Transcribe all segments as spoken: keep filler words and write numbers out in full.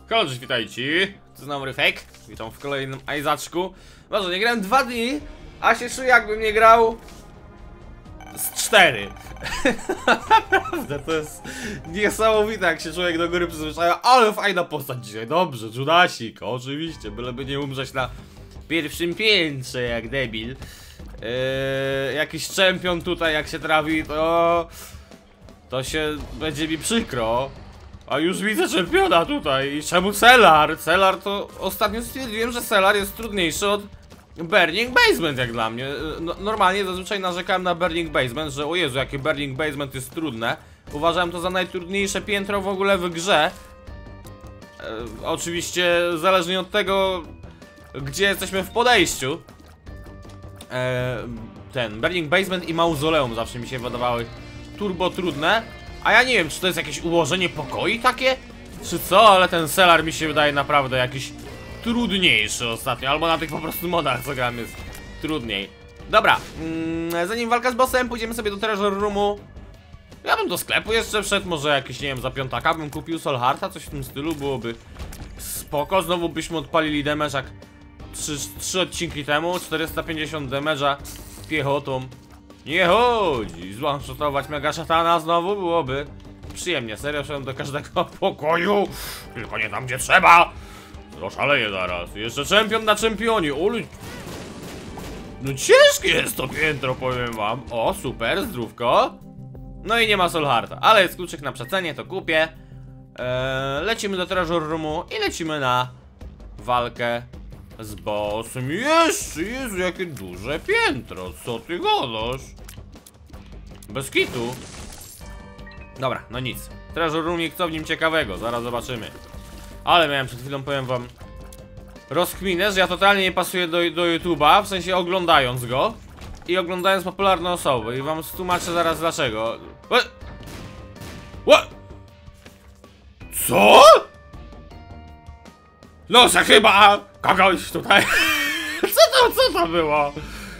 Halo, cześć, witajcie. To znowu Ryfek. Witam w kolejnym Ajzaczku. Może nie grałem dwa dni, a się czuję, jakbym nie grał z cztery. Naprawdę, to jest niesamowite, jak się człowiek do góry przyzwyczaja. Ale fajna postać dzisiaj. Dobrze, Judasik, oczywiście, byleby nie umrzeć na pierwszym piętrze jak debil. Yy, jakiś czempion tutaj, jak się trafi, to to się będzie mi przykro. A już widzę czempiona tutaj. I czemu Cellar? Cellar to ostatnio stwierdziłem, że Cellar jest trudniejszy od Burning Basement jak dla mnie. No, normalnie zazwyczaj narzekałem na Burning Basement, że o Jezu, jakie Burning Basement jest trudne. Uważałem to za najtrudniejsze piętro w ogóle w grze. E, oczywiście zależnie od tego, gdzie jesteśmy w podejściu. E, ten Burning Basement i Mauzoleum zawsze mi się wydawały turbo trudne. A ja nie wiem, czy to jest jakieś ułożenie pokoi takie? Czy co? Ale ten Cellar mi się wydaje naprawdę jakiś trudniejszy ostatnio. Albo na tych po prostu modach, co gram, jest trudniej. Dobra, mm, zanim walka z bossem, pójdziemy sobie do Treasure Roomu. Ja bym do sklepu jeszcze wszedł, może jakieś, nie wiem, za piątaka bym kupił Soul Hearta, coś w tym stylu, byłoby spoko. Znowu byśmy odpalili damage jak trzy odcinki temu, czterysta pięćdziesiąt damage'a piechotą. Nie chodzi, zwanshotować mega szatana znowu byłoby przyjemnie. Serio, szedłem do każdego pokoju, tylko nie tam, gdzie trzeba. Oszaleję zaraz. Jeszcze czempion na czempionie. Uli... No ciężkie jest to piętro, powiem wam. O, super, zdrówko. No i nie ma Soul Hearta, ale jest kluczyk na przecenie, to kupię. eee, Lecimy do Treasure Roomu i lecimy na walkę z bossem. Jeszcze, Jezu, jakie duże piętro. Co ty gadasz? Bez kitu. Dobra, no nic. Treasure Roomik, co w nim ciekawego? Zaraz zobaczymy. Ale miałem przed chwilą, powiem wam, rozkminę, że ja totalnie nie pasuję do, do YouTube'a. W sensie oglądając go i oglądając popularne osoby. I wam tłumaczę zaraz dlaczego. What? What? Co? No, że chyba kogoś tutaj. Co to, co to było?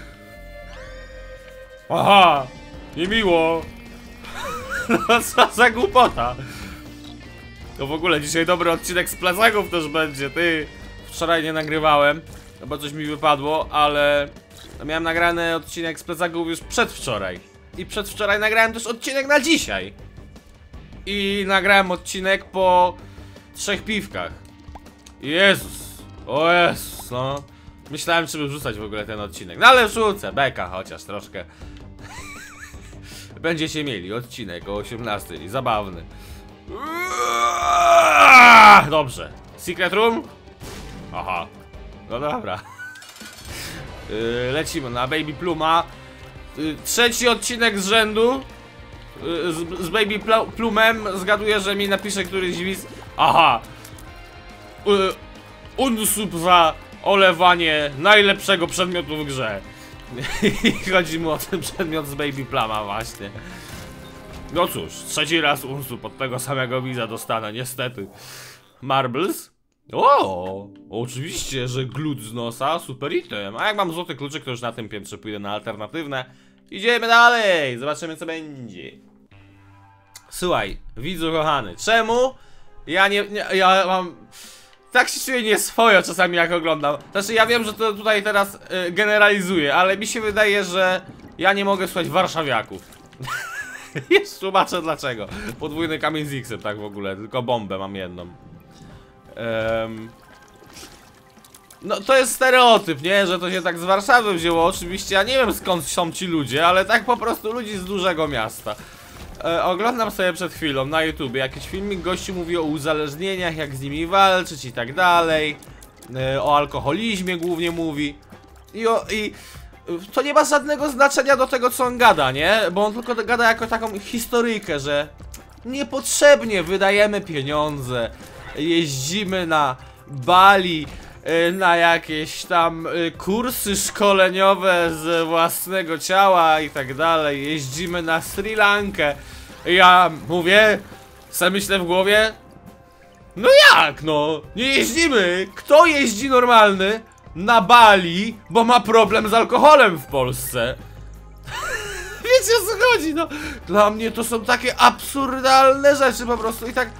Aha, niemiło. No co za głupota. To w ogóle dzisiaj dobry odcinek z plecagów też będzie. Ty, wczoraj nie nagrywałem, no bo coś mi wypadło, ale miałem nagrany odcinek z plecagów już przedwczoraj. I przedwczoraj nagrałem też odcinek na dzisiaj. I nagrałem odcinek po trzech piwkach. Jezus, o Jezus, no. Myślałem, czy by wrzucać w ogóle ten odcinek. No ale wrzucę, beka chociaż troszkę. Będziecie mieli odcinek o osiemnastej, zabawny. Dobrze. Secret Room? Aha. No dobra. Yy, lecimy na Baby Pluma. Yy, trzeci odcinek z rzędu. Yy, z, z Baby Pl Plumem. Zgaduję, że mi napisze któryś widz. Aha. Yy, unsub za olewanie najlepszego przedmiotu w grze. I chodzi mu o ten przedmiot z Baby Pluma właśnie. No cóż, trzeci raz unsub od tego samego widza dostanę, niestety. Marbles? O, oczywiście, że glut z nosa, super item. A jak mam złoty kluczyk, to już na tym piętrze pójdę na alternatywne. Idziemy dalej, zobaczymy co będzie. Słuchaj, widzu kochany, czemu ja nie, nie ja mam... Tak się czuję nieswojo czasami jak oglądam. Znaczy ja wiem, że to tutaj teraz y, generalizuję, ale mi się wydaje, że ja nie mogę słuchać warszawiaków. Już tłumaczę dlaczego. Podwójny kamień z X-em tak w ogóle, tylko bombę mam jedną. um, No to jest stereotyp, nie? Że to się tak z Warszawy wzięło. Oczywiście ja nie wiem skąd są ci ludzie, ale tak po prostu ludzi z dużego miasta. E, oglądam sobie przed chwilą na YouTubie jakiś filmik, gościu mówi o uzależnieniach, jak z nimi walczyć i tak dalej. E, o alkoholizmie głównie mówi. I, o, I to nie ma żadnego znaczenia do tego, co on gada, nie? Bo on tylko gada jako taką historyjkę, że niepotrzebnie wydajemy pieniądze, jeździmy na Bali, na jakieś tam kursy szkoleniowe z własnego ciała i tak dalej. Jeździmy na Sri Lankę. Ja mówię, sobie myślę w głowie, no jak no, nie jeździmy. Kto jeździ normalny na Bali, bo ma problem z alkoholem w Polsce? Wiecie o co chodzi, no. Dla mnie to są takie absurdalne rzeczy po prostu i tak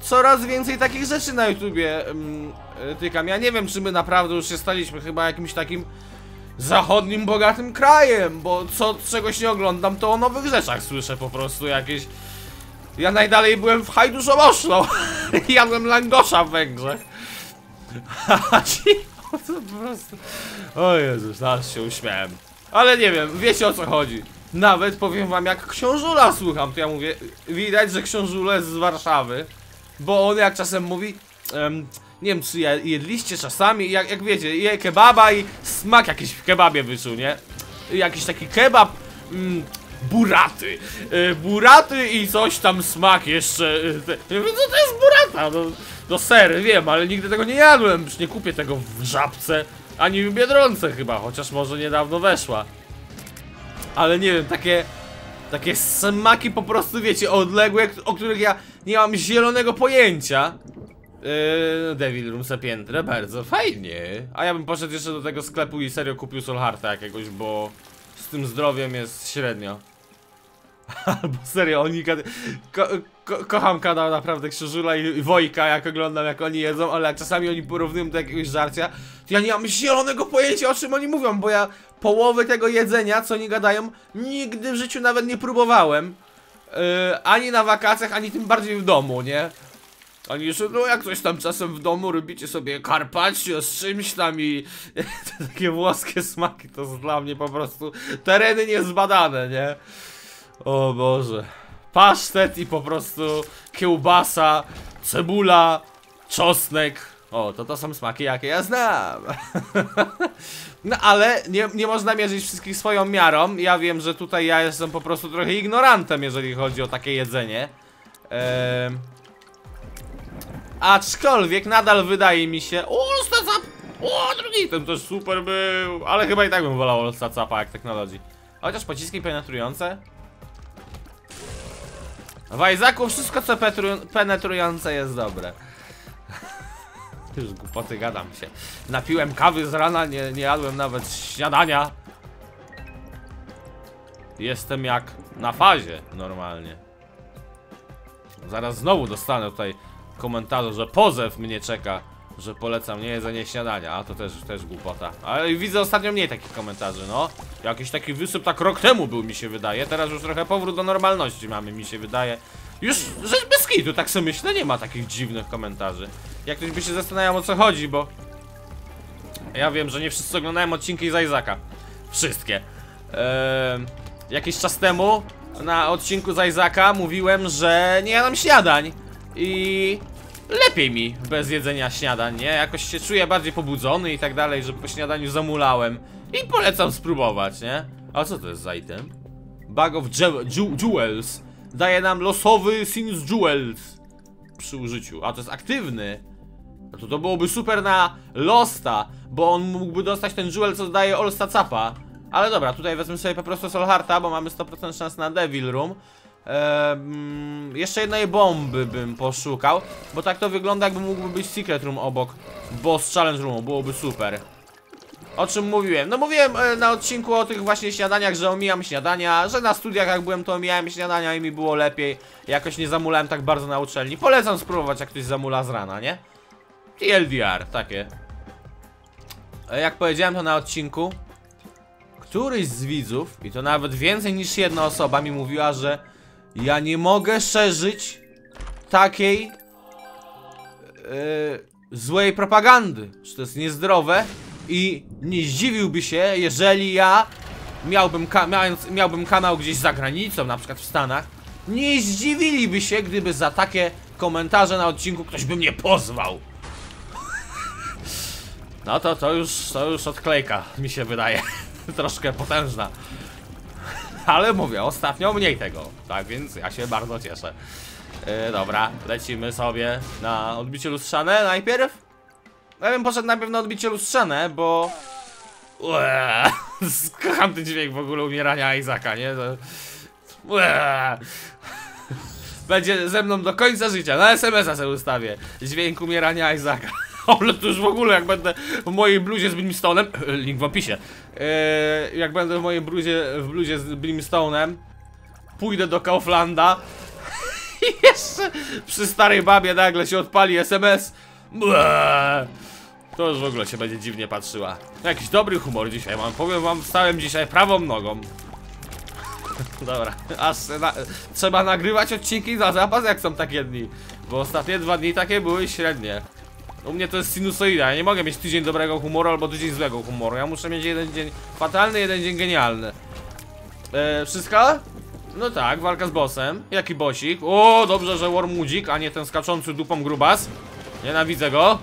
coraz więcej takich rzeczy na YouTubie um, tykam. Ja nie wiem, czy my naprawdę już się staliśmy chyba jakimś takim zachodnim, bogatym krajem, bo co czegoś nie oglądam, to o nowych rzeczach słyszę po prostu jakieś. Ja najdalej byłem w Hajduszowoszlo. Jadłem langosza w Węgrzech. A ci to po prostu. O Jezus, aż się uśmiałem. Ale nie wiem, wiecie o co chodzi. Nawet powiem wam, jak książula słucham, to ja mówię, widać, że książula jest z Warszawy. Bo on jak czasem mówi, um, nie wiem, czy jedliście czasami, jak, jak wiecie, je kebaba i smak jakiś w kebabie wyczuł, nie? Jakiś taki kebab, mm, buraty, yy, buraty i coś tam smak jeszcze. Yy, te, ja mówię, co to jest burata? No, no ser, wiem, ale nigdy tego nie jadłem, już nie kupię tego w Żabce, ani w Biedronce chyba, chociaż może niedawno weszła. Ale nie wiem, takie, takie smaki po prostu, wiecie, odległe, o których ja nie mam zielonego pojęcia. Yy, Devil Room piętre, bardzo fajnie. A ja bym poszedł jeszcze do tego sklepu i serio kupił Solharta jakiegoś, bo z tym zdrowiem jest średnio. Albo serio, oni ko ko kocham kanał naprawdę Krzyżula i, i Wojka, jak oglądam, jak oni jedzą, ale jak czasami oni porównują do jakiegoś żarcia, to ja nie mam zielonego pojęcia, o czym oni mówią, bo ja połowy tego jedzenia, co oni gadają, nigdy w życiu nawet nie próbowałem. Yy, ani na wakacjach, ani tym bardziej w domu, nie? Oni już, no jak coś tam czasem w domu robicie sobie carpaccio z czymś tam i te takie włoskie smaki, to jest dla mnie po prostu tereny niezbadane, nie? O Boże. Pasztet i po prostu kiełbasa, cebula, czosnek. O, to to są smaki, jakie ja znam. No ale nie, nie można mierzyć wszystkich swoją miarą. Ja wiem, że tutaj ja jestem po prostu trochę ignorantem, jeżeli chodzi o takie jedzenie. Ehm... Aczkolwiek nadal wydaje mi się. O, Olstacap! O, drugi ten też super był. Ale chyba i tak bym wolał Olstacapa jak technologii. Chociaż pociski penetrujące. W Isaacu wszystko co penetrujące jest dobre. Już głupoty gadam się. Napiłem kawy z rana, nie, nie jadłem nawet śniadania. Jestem jak na fazie normalnie. Zaraz znowu dostanę tutaj komentarzu, że pozew mnie czeka, że polecam nie jedzenie śniadania, a to też, też głupota. Ale widzę ostatnio mniej takich komentarzy, no. Jakiś taki wysyp tak rok temu był, mi się wydaje. Teraz już trochę powrót do normalności mamy, mi się wydaje. Już rzecz bez kitu, tak sobie myślę, nie ma takich dziwnych komentarzy. Jak ktoś by się zastanawiał, o co chodzi, bo ja wiem, że nie wszyscy oglądają odcinki z Isaaca. Wszystkie. Eee, jakiś czas temu na odcinku z Isaaca mówiłem, że nie jadam śniadań. I lepiej mi bez jedzenia śniadań, nie? Jakoś się czuję bardziej pobudzony i tak dalej, że po śniadaniu zamulałem. I polecam spróbować, nie? A co to jest za item? Bag of Jewels. Daje nam losowy Sinus Jewels przy użyciu. A to jest aktywny. No to to byłoby super na Losta, bo on mógłby dostać ten Jewel, co daje Olstacapa. Ale dobra, tutaj wezmę sobie po prostu Solharta, bo mamy sto procent szans na Devil Room. Eee, jeszcze jednej bomby bym poszukał, bo tak to wygląda, jakby mógłby być Secret Room obok Boss Challenge Roomu, byłoby super. O czym mówiłem? No mówiłem e, na odcinku o tych właśnie śniadaniach, że omijam śniadania, że na studiach jak byłem, to omijałem śniadania i mi było lepiej. Jakoś nie zamulałem tak bardzo na uczelni. Polecam spróbować, jak ktoś zamula z rana, nie? T L D R, takie. E, jak powiedziałem to na odcinku, któryś z widzów, i to nawet więcej niż jedna osoba, mi mówiła, że ja nie mogę szerzyć takiej yy, złej propagandy, że to jest niezdrowe i nie zdziwiłby się, jeżeli ja miałbym, ka mając, miałbym kanał gdzieś za granicą, na przykład w Stanach. Nie zdziwiliby się, gdyby za takie komentarze na odcinku ktoś by mnie pozwał. No to to już, to już odklejka, mi się wydaje. Troszkę potężna. Ale mówię, ostatnio mniej tego. Tak więc ja się bardzo cieszę. Yy, dobra, lecimy sobie na odbicie lustrzane najpierw. Ja bym poszedł najpierw na odbicie lustrzane, bo Uee, kocham ten dźwięk w ogóle umierania Isaaca, nie? Uee. Będzie ze mną do końca życia. Na S M S a sobie ustawię dźwięk umierania Isaaca. Ale to już w ogóle, jak będę w mojej bluzie z Brimstone'em, link w opisie, yy, jak będę w mojej bluzie, w bluzie z Brimstone'em, pójdę do Kauflanda I jeszcze przy starej babie nagle się odpali S M S. Błe. To już w ogóle się będzie dziwnie patrzyła. Jakiś dobry humor dzisiaj mam. Powiem wam, wstałem dzisiaj prawą nogą. Dobra, aż na, trzeba nagrywać odcinki za zapas, jak są takie dni. Bo ostatnie dwa dni takie były średnie. U mnie to jest sinusoida, ja nie mogę mieć tydzień dobrego humoru albo tydzień złego humoru. Ja muszę mieć jeden dzień fatalny, jeden dzień genialny. Eee, wszystko? No tak, walka z bossem. Jaki bossik? O, dobrze, że Wormwoodzik, a nie ten skaczący dupą grubas. Nienawidzę go.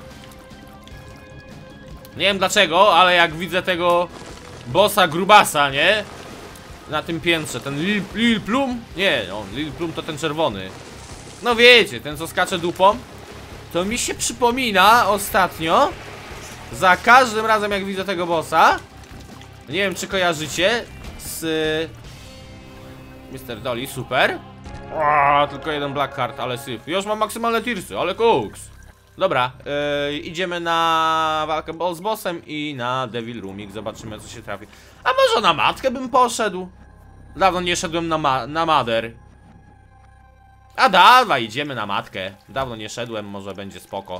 Nie wiem dlaczego, ale jak widzę tego bossa grubasa, nie? Na tym piętrze, ten Lil, Lil Plum? Nie, on, Lil Plum to ten czerwony. No wiecie, ten co skacze dupą. To mi się przypomina ostatnio, za każdym razem jak widzę tego bossa, nie wiem czy kojarzycie, z mister Dolly, super. O, tylko jeden black card, ale syf. Już mam maksymalne tirsy, ale koks. Dobra, yy, idziemy na walkę z bossem i na Devil Roomik, zobaczymy co się trafi. A może na matkę bym poszedł? Dawno nie szedłem na, ma na Mother. A dawaj, idziemy na matkę. Dawno nie szedłem, może będzie spoko.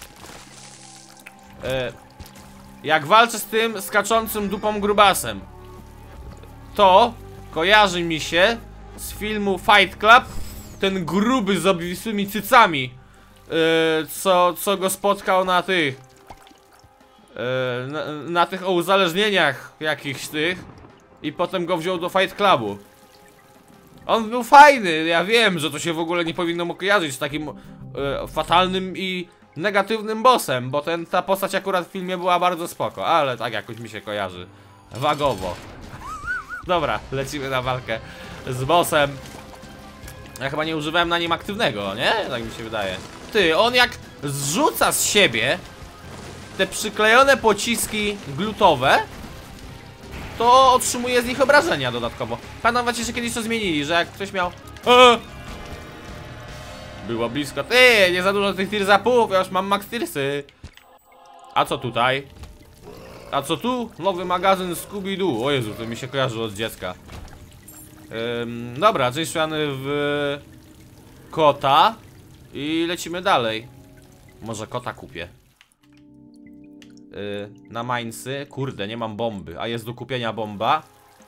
Yy, jak walczę z tym skaczącym dupą grubasem, to kojarzy mi się z filmu Fight Club ten gruby z obwisłymi cycami, yy, co, co go spotkał na tych yy, na, na tych uzależnieniach jakichś tych i potem go wziął do Fight Clubu. On był fajny, ja wiem, że to się w ogóle nie powinno mu kojarzyć z takim yy, fatalnym i negatywnym bossem, bo ten, ta postać akurat w filmie była bardzo spoko, ale tak jakoś mi się kojarzy wagowo. Dobra, lecimy na walkę z bossem. Ja chyba nie używałem na nim aktywnego, nie? Tak mi się wydaje. Ty, on jak zrzuca z siebie te przyklejone pociski glutowe, to otrzymuje z nich obrażenia dodatkowo. Pamiętacie, że kiedyś to zmienili, że jak ktoś miał... Eee! Było blisko. Ty, nie za dużo tych tirzapów, ja już mam max tirsy. A co tutaj? A co tu? Nowy magazyn Scooby-Doo. O Jezu, to mi się kojarzy od dziecka. Ym, dobra, czyli szłany w kota. I lecimy dalej. Może kota kupię. Yy, na Mainsy. Kurde, nie mam bomby. A jest do kupienia bomba.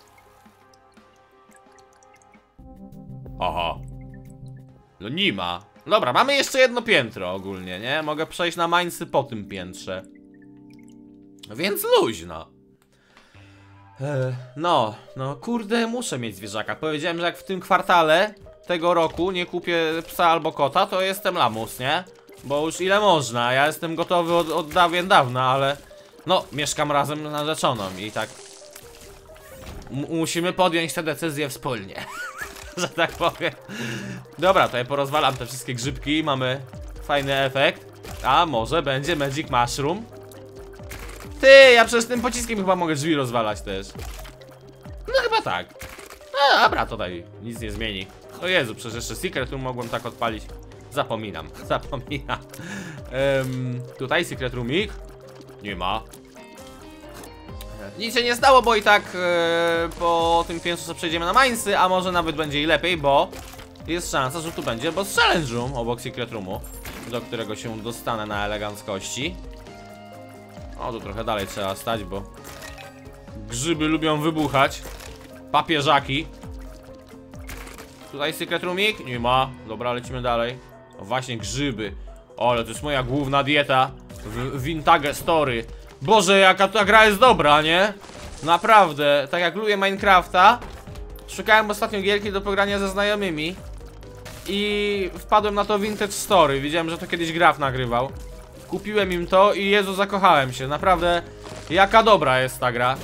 Aha. No nie ma. Dobra, mamy jeszcze jedno piętro ogólnie, nie? Mogę przejść na Mainsy po tym piętrze. Więc luźno. Ech, no, no kurde, muszę mieć zwierzaka. Powiedziałem, że jak w tym kwartale tego roku nie kupię psa albo kota, to jestem lamus, nie? Bo już ile można, ja jestem gotowy od, od dawien dawna, ale... No, mieszkam razem z narzeczoną i tak... M musimy podjąć tę decyzję wspólnie. Że tak powiem. Dobra, to ja porozwalam te wszystkie grzybki, mamy fajny efekt. A może będzie Magic Mushroom? Ty, ja przez tym pociskiem chyba mogę drzwi rozwalać też. No chyba tak. No dobra, tutaj nic nie zmieni. O Jezu, przecież jeszcze Secret Room mogłem tak odpalić. Zapominam, zapominam. um, Tutaj Secret Roomik. Nie ma. Nic się nie stało, bo i tak e, po tym piętrze sobie przejdziemy na Mainsy, a może nawet będzie i lepiej, bo jest szansa, że tu będzie boss challenge room obok Secret Roomu, do którego się dostanę na eleganckości. O, tu trochę dalej trzeba stać, bo grzyby lubią wybuchać. Papieżaki. Tutaj Secret Roomik? Nie ma. Dobra, lecimy dalej. O, właśnie grzyby. O, ale to jest moja główna dieta w Vintage Story. Boże, jaka ta gra jest dobra, nie? Naprawdę, tak jak lubię Minecrafta, szukałem ostatnio gierki do pogrania ze znajomymi i wpadłem na to Vintage Story. Widziałem, że to kiedyś Graf nagrywał. Kupiłem im to i Jezu, zakochałem się. Naprawdę, jaka dobra jest ta gra.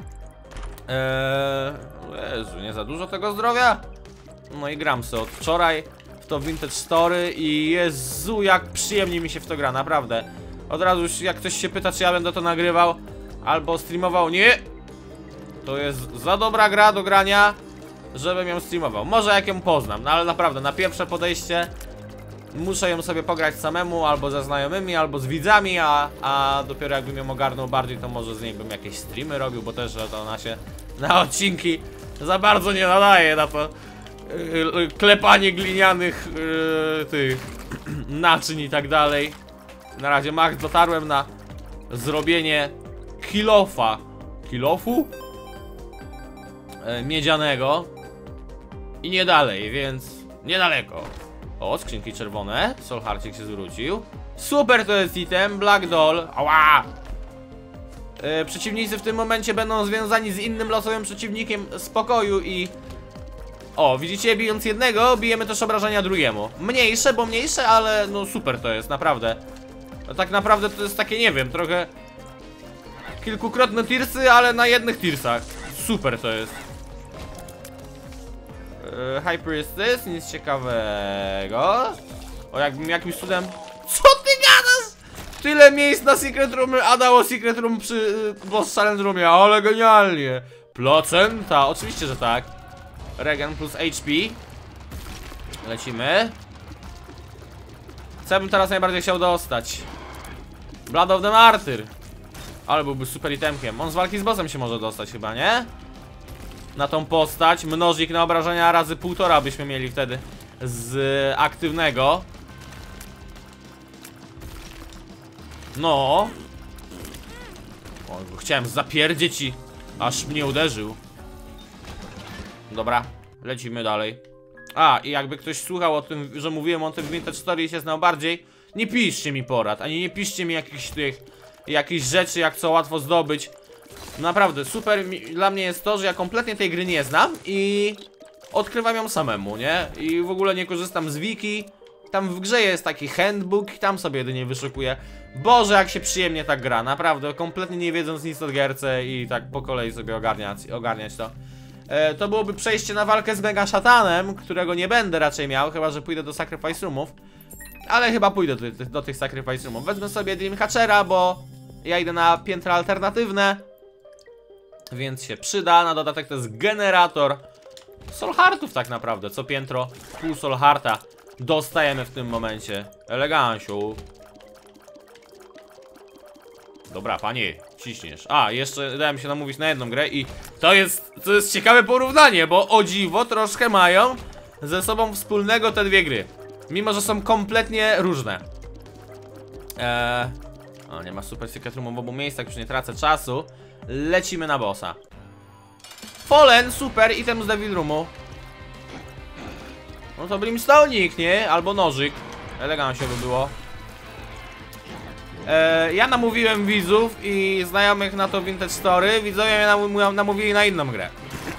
Eee, Jezu, nie za dużo tego zdrowia? No i gram sobie od wczoraj w to Vintage Story i Jezu, jak przyjemnie mi się w to gra, naprawdę. Od razu już jak ktoś się pyta, czy ja będę to nagrywał albo streamował, nie! To jest za dobra gra do grania, żebym ją streamował. Może jak ją poznam, no ale naprawdę, na pierwsze podejście muszę ją sobie pograć samemu, albo ze znajomymi, albo z widzami, a, a dopiero jakbym ją ogarnął bardziej, to może z niej bym jakieś streamy robił, bo też to ona się na odcinki za bardzo nie nadaje na to, yy, klepanie glinianych yy, tych naczyń i tak dalej. Na razie max dotarłem na zrobienie kilofa. Kilofu? Yy, miedzianego. I nie dalej, więc niedaleko. O, skrzynki czerwone. Solharcik się zwrócił. Super, to jest item. Black Doll. Ała! Yy, przeciwnicy w tym momencie będą związani z innym losowym przeciwnikiem z pokoju i... O, widzicie, bijąc jednego, bijemy też obrażenia drugiemu. Mniejsze, bo mniejsze, ale no super to jest, naprawdę. No, tak naprawdę to jest takie, nie wiem, trochę... Kilkukrotne tirsy, ale na jednych tirsach. Super to jest. Yy, High Priestess, nic ciekawego. O, jakbym jakimś cudem... Co ty gadasz? Tyle miejsc na Secret Room, a dało Secret Room przy yy, Boss Challenge Roomie, ale genialnie. Placenta, oczywiście, że tak. Regen plus H P. Lecimy. Co ja bym teraz najbardziej chciał dostać? Blood of the Martyr. Ale byłby super itemkiem. On z walki z bossem się może dostać chyba, nie? Na tą postać. Mnożnik na obrażenia razy półtora byśmy mieli wtedy z aktywnego. No. O, chciałem zapierdzieć i aż mnie uderzył. Dobra, lecimy dalej. A, i jakby ktoś słuchał o tym, że mówiłem o tym w Vintage Story i się znał bardziej, nie piszcie mi porad, ani nie piszcie mi jakichś tych, jakichś rzeczy, jak co łatwo zdobyć. Naprawdę, super mi, dla mnie jest to, że ja kompletnie tej gry nie znam i odkrywam ją samemu, nie? I w ogóle nie korzystam z wiki. Tam w grze jest taki handbook i tam sobie jedynie wyszukuję. Boże, jak się przyjemnie tak gra, naprawdę, kompletnie nie wiedząc nic o gierce i tak po kolei sobie ogarniać, ogarniać to. E, to byłoby przejście na walkę z Mega Szatanem, którego nie będę raczej miał, chyba że pójdę do Sacrifice Roomów. Ale chyba pójdę do, do, do tych Sacrifice Roomów. Wezmę sobie Dreamcatchera, bo ja idę na piętra alternatywne. Więc się przyda. Na dodatek to jest generator Soul Heartów tak naprawdę. Co piętro, pół Soul Hearta dostajemy w tym momencie. Eleganciu. Dobra, panie, ciśniesz. A, jeszcze dałem się namówić na jedną grę i to jest, to jest ciekawe porównanie, bo o dziwo troszkę mają ze sobą wspólnego te dwie gry. Mimo, że są kompletnie różne. Eee... O, nie ma Super Secret Roomu w obu miejscach, już nie tracę czasu. Lecimy na bossa. Fallen, super, item z Devil Roomu. No to Brimstone'ik, nie? Albo nożyk. Elegancko by było. Eee, ja namówiłem widzów i znajomych na to Vintage Story. Widzowie mnie nam namówili na inną grę.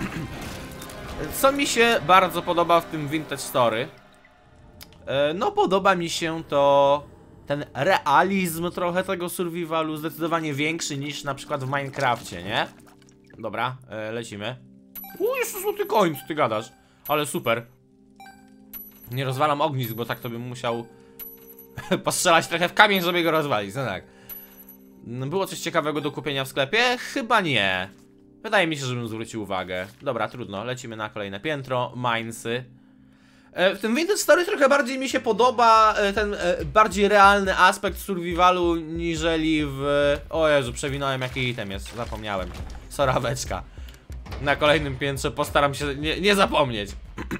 Co mi się bardzo podoba w tym Vintage Story? Eee, no podoba mi się to... ten realizm trochę tego survivalu, zdecydowanie większy niż na przykład w Minecrafcie, nie? Dobra, e, lecimy. U, jeszcze złoty koń, co ty gadasz? Ale super. Nie rozwalam ognisk, bo tak to bym musiał postrzelać trochę w kamień, żeby go rozwalić, no tak. Było coś ciekawego do kupienia w sklepie? Chyba nie. Wydaje mi się, żebym zwrócił uwagę. Dobra, trudno, lecimy na kolejne piętro, minesy. W tym Vintage Story trochę bardziej mi się podoba ten bardziej realny aspekt survivalu niżeli w... O Jezu, przewinąłem jaki item jest, zapomniałem. Soraweczka. Na kolejnym piętrze postaram się nie, nie zapomnieć.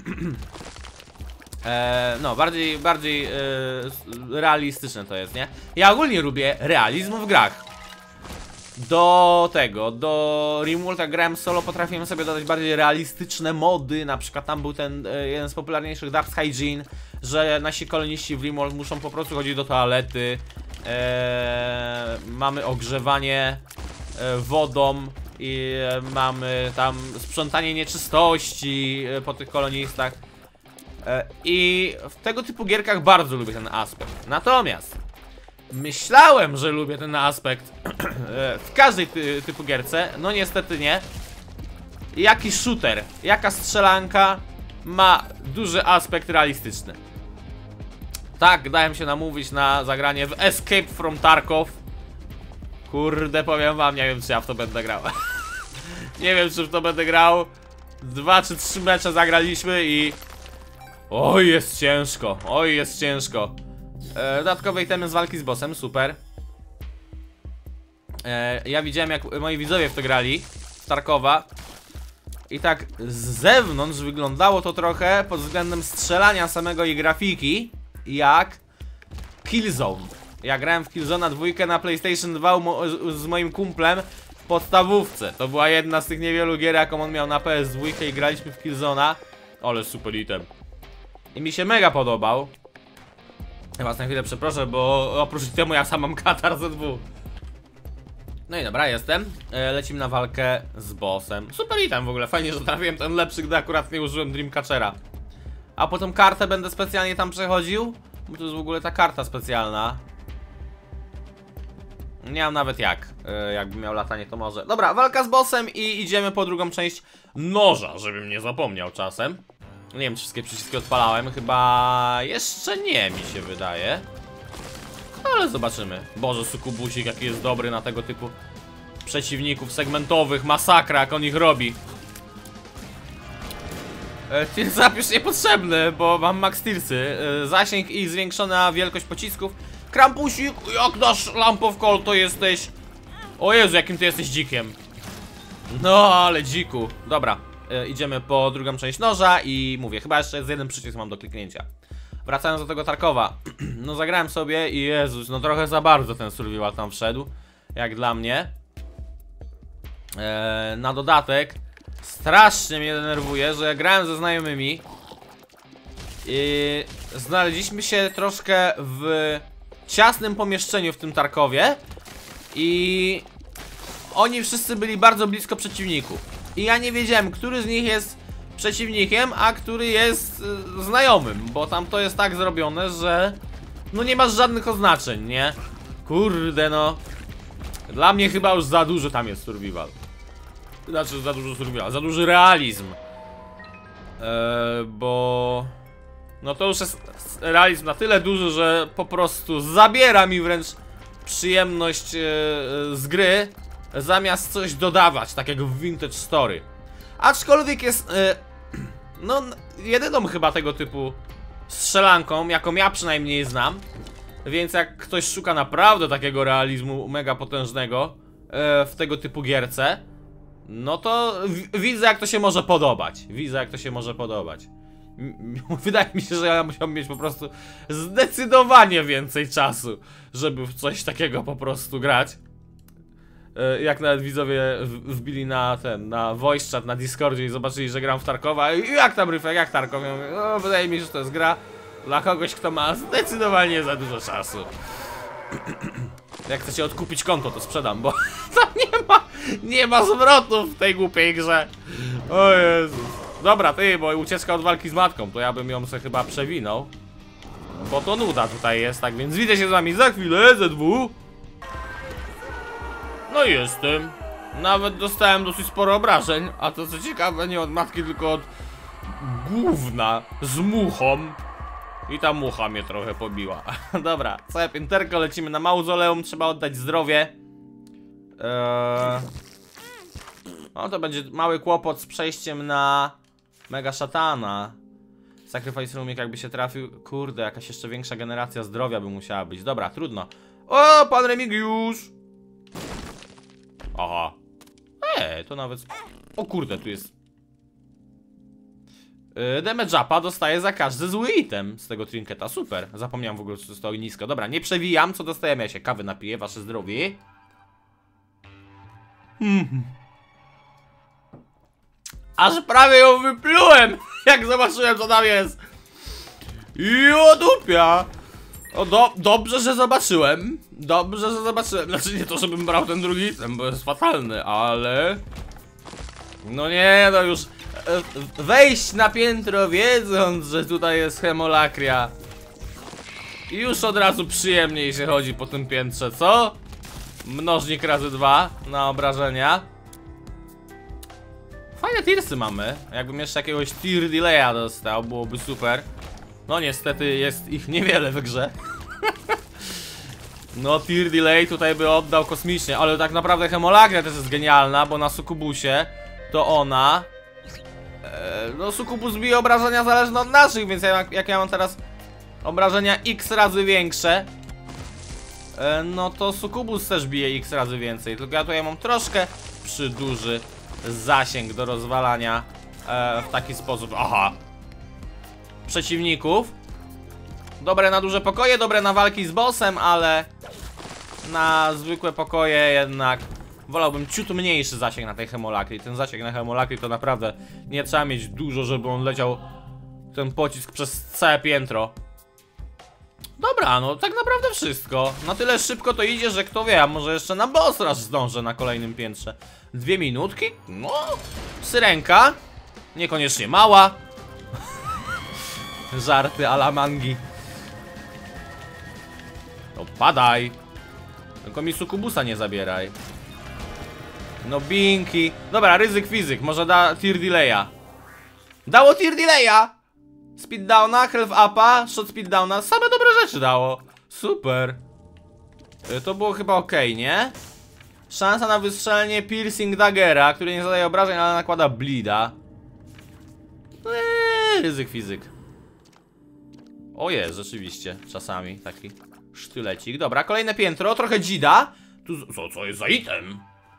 e, no, bardziej, bardziej e, realistyczne to jest, nie? Ja ogólnie lubię realizm w grach. Do tego, do Rimworld, jak grałem solo, potrafiłem sobie dodać bardziej realistyczne mody. Na przykład tam był ten e, jeden z popularniejszych Dark Hygiene, że nasi koloniści w Rimworld muszą po prostu chodzić do toalety. e, Mamy ogrzewanie e, wodą i e, mamy tam sprzątanie nieczystości e, po tych kolonistach. e, I w tego typu gierkach bardzo lubię ten aspekt. Natomiast myślałem, że lubię ten aspekt w każdej ty typu gierce, no niestety nie. Jaki shooter, jaka strzelanka ma duży aspekt realistyczny. Tak, dałem się namówić na zagranie w Escape from Tarkov. Kurde, powiem wam, nie wiem czy ja w to będę grał. Nie wiem czy w to będę grał. Dwa czy trzy mecze zagraliśmy i... Oj, jest ciężko, oj, jest ciężko. E, dodatkowe itemy z walki z bossem, super. e, Ja widziałem jak moi widzowie w to grali, z Tarkowa. I tak z zewnątrz wyglądało to trochę pod względem strzelania samego i grafiki jak Killzone. Ja grałem w Killzone'a dwójkę na PlayStation dwa z moim kumplem w podstawówce. To była jedna z tych niewielu gier, jaką on miał na P S dwa i graliśmy w Killzone'a. Ale super item. I mi się mega podobał. Ja was na chwilę przeproszę, bo oprócz temu ja sam mam katar Z dwa. No i dobra, jestem. e, Lecimy na walkę z bossem. Super item w ogóle, fajnie, że trafiłem ten lepszy, gdy akurat nie użyłem Dreamcatchera. A potem kartę będę specjalnie tam przechodził, bo to jest w ogóle ta karta specjalna. Nie mam nawet jak, e, jakbym miał latanie to może. Dobra, walka z bossem i idziemy po drugą część noża, żebym nie zapomniał czasem. Nie wiem, czy wszystkie przyciski odpalałem, chyba jeszcze nie, mi się wydaje. Ale zobaczymy. Boże, sukubusik jaki jest dobry na tego typu przeciwników segmentowych. Masakra, jak on ich robi. e, Tier zapisz niepotrzebny, bo mam max tirsy. e, Zasięg i zwiększona wielkość pocisków. Krampusik, jak nasz Lamp of Coal to jesteś. O Jezu, jakim ty jesteś dzikiem. No, ale dziku. Dobra, e, idziemy po drugą część noża i mówię, chyba jeszcze jest jeden przycisk mam do kliknięcia. Wracając do tego Tarkowa. No zagrałem sobie i Jezus, no trochę za bardzo ten survival tam wszedł. Jak dla mnie. eee, Na dodatek strasznie mnie denerwuje, że ja grałem ze znajomymi i znaleźliśmy się troszkę w ciasnym pomieszczeniu w tym Tarkowie i oni wszyscy byli bardzo blisko przeciwników. I ja nie wiedziałem, który z nich jest przeciwnikiem, a który jest y, znajomym, bo tam to jest tak zrobione, że no nie masz żadnych oznaczeń, nie? Kurde no. Dla mnie chyba już za dużo tam jest survival. Znaczy za dużo survival, za duży realizm. Eee, bo no to już jest realizm na tyle duży, że po prostu zabiera mi wręcz przyjemność e, z gry, zamiast coś dodawać, tak jak w Vintage Story. Aczkolwiek jest e, no jedyną chyba tego typu strzelanką, jaką ja przynajmniej znam. Więc jak ktoś szuka naprawdę takiego realizmu mega potężnego e, w tego typu gierce, no to widzę, jak to się może podobać. Widzę, jak to się może podobać. Wydaje mi się, że ja musiałbym mieć po prostu zdecydowanie więcej czasu, żeby w coś takiego po prostu grać. Jak nawet widzowie wbili na ten, na voice chat, na Discordzie i zobaczyli, że gram w Tarkowa. I jak tam Ryfek, jak Tarkov? Ja mówię, no wydaje mi się, że to jest gra dla kogoś, kto ma zdecydowanie za dużo czasu. Jak chcecie odkupić konto, to sprzedam, bo tam nie ma, nie ma zwrotów w tej głupiej grze. O Jezus. Dobra, ty, bo ucieczka od walki z matką, to ja bym ją sobie chyba przewinął. Bo to nuda tutaj jest, tak więc widzę się z wami za chwilę, Z dwa. No i jestem. Nawet dostałem dosyć sporo obrażeń, a to co ciekawe, nie od matki, tylko od gówna z muchą. I ta mucha mnie trochę pobiła. Dobra, całe pięterko, lecimy na mauzoleum, trzeba oddać zdrowie. Eee... No to będzie mały kłopot z przejściem na Mega Szatana. Sacrifice Roomik jakby się trafił. Kurde, jakaś jeszcze większa generacja zdrowia by musiała być. Dobra, trudno. O, pan Remigiusz! Aha. Eee, to nawet... O kurde, tu jest... Yy, damage upa dostaje za każdy zły item z tego trinketa. Super. Zapomniałem w ogóle, że to stoi nisko. Dobra, nie przewijam. Co dostajemy? Ja się kawy napiję. Wasze zdrowie. Hmm. Aż prawie ją wyplułem, jak zobaczyłem, co tam jest. I odupia. O, do, dobrze, że zobaczyłem. Dobrze, że zobaczyłem. Znaczy nie to, żebym brał ten drugi item, bo jest fatalny, ale... No nie, no już... Wejść na piętro wiedząc, że tutaj jest hemolakria. I już od razu przyjemniej się chodzi po tym piętrze, co? Mnożnik razy dwa na obrażenia. Fajne tirsy mamy. Jakbym jeszcze jakiegoś tier delaya dostał, byłoby super. No niestety jest ich niewiele w grze. No tier delay tutaj by oddał kosmicznie. Ale tak naprawdę hemolakria też jest genialna, bo na sukubusie to ona e, no sukubus bije obrażenia zależne od naszych, więc jak, jak ja mam teraz obrażenia x razy większe, e, no to sukubus też bije x razy więcej. Tylko ja tutaj mam troszkę przyduży zasięg do rozwalania e, w taki sposób. Aha. Przeciwników. Dobre na duże pokoje, dobre na walki z bossem, ale na zwykłe pokoje jednak wolałbym ciut mniejszy zasięg na tej Hemolakrii. Ten zasięg na Hemolakrii to naprawdę nie trzeba mieć dużo, żeby on leciał, ten pocisk, przez całe piętro. Dobra, no tak naprawdę wszystko. Na tyle szybko to idzie, że kto wie, a może jeszcze na boss rush zdążę na kolejnym piętrze. Dwie minutki? No, syrenka. Niekoniecznie mała. Żarty a la mangi. No padaj. Tylko mi sukubusa nie zabieraj. No binki. Dobra, ryzyk fizyk, może da tier delaya. Dało tier delaya. Speed downa, health upa, shot speed downa. Same dobre rzeczy dało. Super. To było chyba ok, nie? Szansa na wystrzelenie piercing daggera, który nie zadaje obrażeń, ale nakłada bleeda. Eee, ryzyk fizyk. O jest, rzeczywiście, czasami taki sztylecik. Dobra, kolejne piętro, trochę dzida. Tu, co, co jest za item?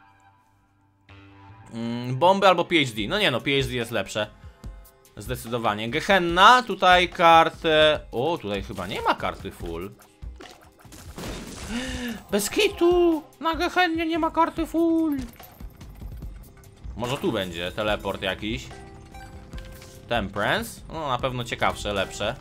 Mm, bomby albo P H D. No nie no, P H D jest lepsze. Zdecydowanie. Gehenna, tutaj kartę... O, tutaj chyba nie ma karty full. Bez kitu! Na Gehennie nie ma karty full. Może tu będzie teleport jakiś. Temperance. No na pewno ciekawsze, lepsze.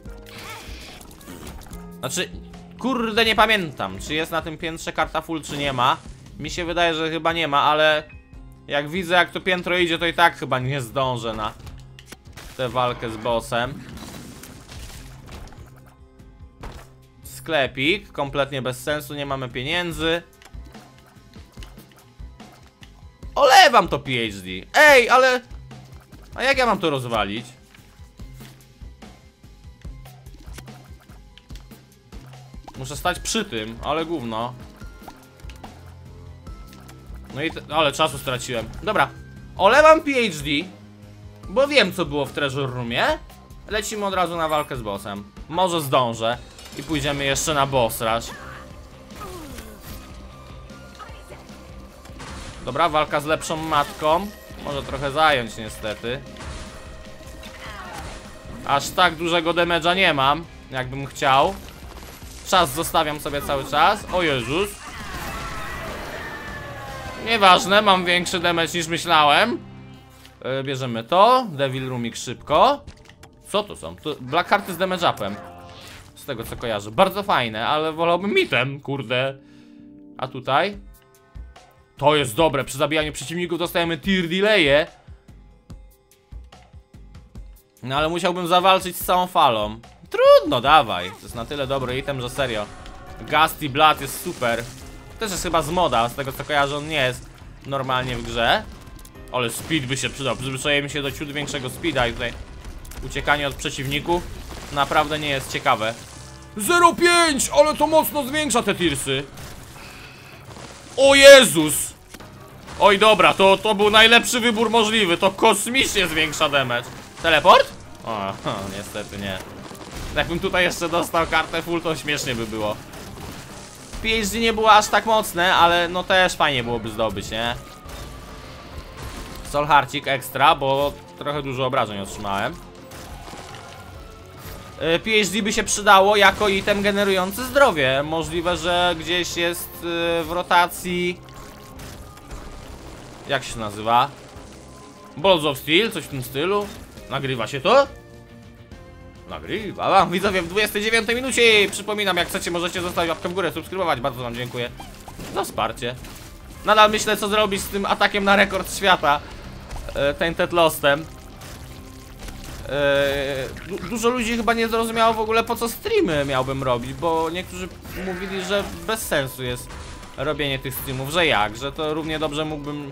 Znaczy, kurde, nie pamiętam, czy jest na tym piętrze karta full, czy nie ma. Mi się wydaje, że chyba nie ma, ale jak widzę, jak to piętro idzie, to i tak chyba nie zdążę na tę walkę z bossem. Sklepik, kompletnie bez sensu, nie mamy pieniędzy. Olewam to P H D. Ej, ale... A jak ja mam to rozwalić? Muszę stać przy tym, ale gówno. No i... ale czasu straciłem. Dobra, olewam P H D, bo wiem, co było w Treasure Roomie. Lecimy od razu na walkę z bossem. Może zdążę i pójdziemy jeszcze na boss rush. Dobra, walka z lepszą matką. Może trochę zająć niestety. Aż tak dużego damage'a nie mam, jakbym chciał. Czas zostawiam sobie cały czas. O Jezus. Nieważne, mam większy damage niż myślałem. Yy, bierzemy to. Devil Roomik szybko. Co to są? To black karty z damage upem. Z tego co kojarzę. Bardzo fajne, ale wolałbym mitem, kurde. A tutaj? To jest dobre. Przy zabijaniu przeciwników dostajemy tier delaye. No ale musiałbym zawalczyć z całą falą. Trudno, dawaj. To jest na tyle dobry item, że serio. Gusty Blood jest super. Też jest chyba z moda, z tego co kojarzę, on nie jest normalnie w grze. Ale speed by się przydał. Przyzwyczajemy się do ciut większego speeda i tutaj uciekanie od przeciwników naprawdę nie jest ciekawe. zero pięć, ale to mocno zwiększa te tirsy. O Jezus. Oj dobra, to, to był najlepszy wybór możliwy. To kosmicznie zwiększa damage. Teleport? O, niestety nie. Jakbym tutaj jeszcze dostał kartę full, to śmiesznie by było. P H D nie było aż tak mocne, ale no też fajnie byłoby zdobyć, nie? Soul Hearcik ekstra, bo trochę dużo obrażeń otrzymałem. P H D by się przydało jako item generujący zdrowie. Możliwe, że gdzieś jest w rotacji... Jak się nazywa? Balls of Steel, coś w tym stylu. Nagrywa się to? Nagrywa. Wam widzowie w dwudziestej dziewiątej minucie. Przypominam, jak chcecie, możecie zostawić łapkę w górę, subskrybować. Bardzo wam dziękuję za wsparcie. Nadal myślę, co zrobić z tym atakiem na rekord świata, e, Tainted Lostem. e, du Dużo ludzi chyba nie zrozumiało w ogóle, po co streamy miałbym robić, bo niektórzy mówili, że bez sensu jest robienie tych streamów, że jak, że to równie dobrze mógłbym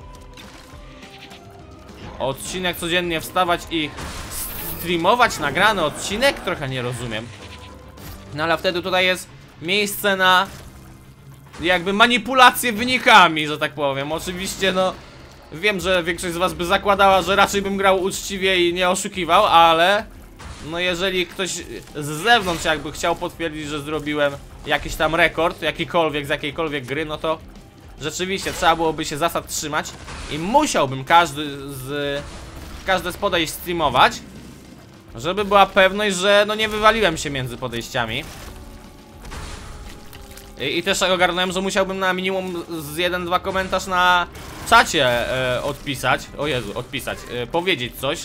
odcinek codziennie wstawać i streamować nagrany odcinek? Trochę nie rozumiem. No ale wtedy tutaj jest miejsce na jakby manipulację wynikami, że tak powiem. Oczywiście no wiem, że większość z was by zakładała, że raczej bym grał uczciwie i nie oszukiwał, ale no jeżeli ktoś z zewnątrz jakby chciał potwierdzić, że zrobiłem jakiś tam rekord, jakikolwiek z jakiejkolwiek gry, no to rzeczywiście trzeba byłoby się zasad trzymać i musiałbym każdy z... każde z podejść streamować, żeby była pewność, że no nie wywaliłem się między podejściami. I, i też ogarnąłem, że musiałbym na minimum z jeden dwa komentarz na czacie e, odpisać. O Jezu, odpisać, e, powiedzieć coś,